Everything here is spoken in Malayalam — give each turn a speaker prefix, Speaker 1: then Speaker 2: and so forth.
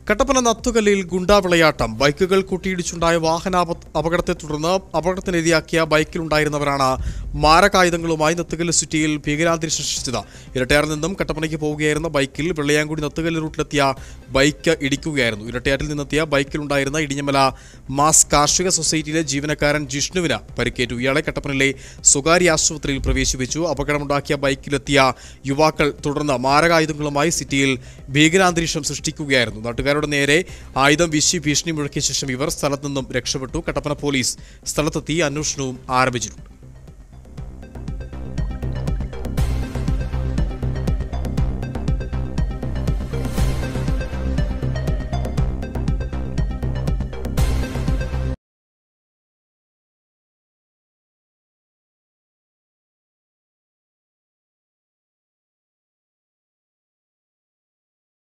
Speaker 1: കട്ടപ്പന നത്തുകല്ലിൽ ഗുണ്ടാവിളയാട്ടം. ബൈക്കുകൾ കൂട്ടിയിടിച്ചുണ്ടായ അപകടത്തെ തുടർന്ന് അപകടത്തിനിരയാക്കിയ ബൈക്കിലുണ്ടായിരുന്നവരാണ് മാരകായുധങ്ങളുമായി നത്തുകല്ല് സിറ്റിയിൽ ഭീകരാന്തരീക്ഷം സൃഷ്ടിച്ചത്. ഇരട്ടയാറിൽ നിന്നും കട്ടപ്പനയ്ക്ക് പോവുകയായിരുന്ന ബൈക്കിൽ വെള്ളയാങ്കുടി നത്തുകല്ല് റൂട്ടിലെത്തിയ ബൈക്ക് ഇടിക്കുകയായിരുന്നു. ഇരട്ടയാറിൽ നിന്നെത്തിയ ബൈക്കിലുണ്ടായിരുന്ന ഇടിഞ്ഞമല മാസ് കാർഷിക സൊസൈറ്റിയിലെ ജീവനക്കാരൻ ജിഷ്ണുവിന് പരിക്കേറ്റു. ഇയാളെ കട്ടപ്പനയിലെ സ്വകാര്യ ആശുപത്രിയിൽ പ്രവേശിപ്പിച്ചു. അപകടമുണ്ടാക്കിയ ബൈക്കിലെത്തിയ യുവാക്കൾ തുടർന്ന് മാരകായുധങ്ങളുമായി സിറ്റിയിൽ ഭീകരാന്തരീക്ഷം സൃഷ്ടിക്കുകയായിരുന്നു. നാട്ടുകാരുടെ നേരെ ആയുധം വീശി ഭീഷണി മുഴക്കിയ ശേഷം ഇവർ സ്ഥലത്തു നിന്നും രക്ഷപ്പെട്ടു. കട്ടപ്പന പോലീസ് സ്ഥലത്തെത്തി അന്വേഷണവും ആരംഭിച്ചിട്ടുണ്ട്.